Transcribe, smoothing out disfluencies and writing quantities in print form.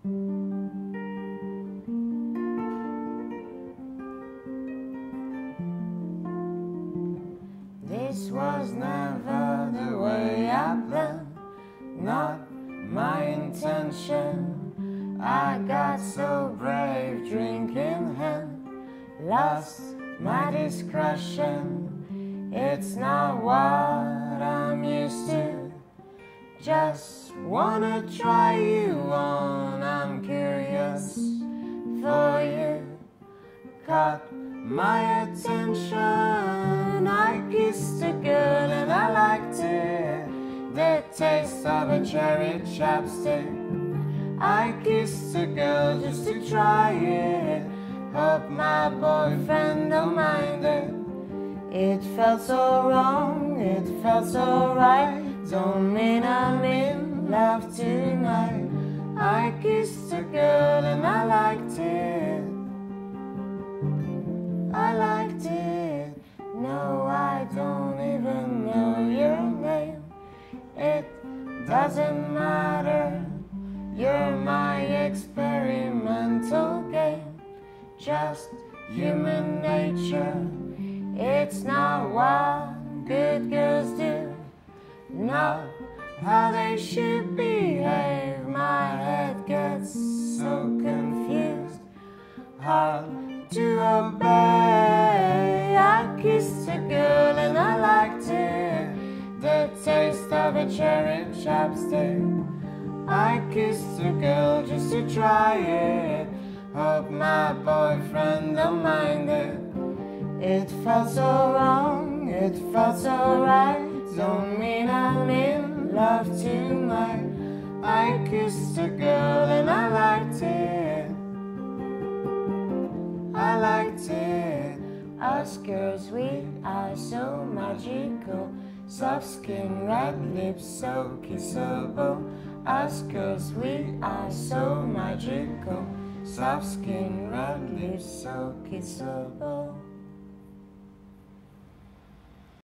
This was never the way I planned, not my intention. I got so brave, drink in hand, lost my discretion. It's not what I'm used to, just wanna try you on. I'm curious for you, caught my attention. I kissed a girl and I liked it, the taste of a cherry chapstick. I kissed a girl just to try it, hope my boyfriend don't mind it. It felt so wrong, it felt so right, don't mean I'm in love tonight. I kissed a girl and I liked it, I liked it. No, I don't even know your name, it doesn't matter. You're my experimental game, just human nature. It's not what good girls do, not how they should behave. My head gets so confused, hard to obey. I kissed a girl and I liked it, the taste of a cherry chapstick. I kissed a girl just to try it, hope my boyfriend don't mind it. It felt so wrong, it felt so right, don't mean I'm in love tonight. I kissed a girl and I liked it, I liked it. Us girls, we are so magical, soft skin, red lips, so kissable. Us girls, we are so magical, soft skin, red lips, so kissable.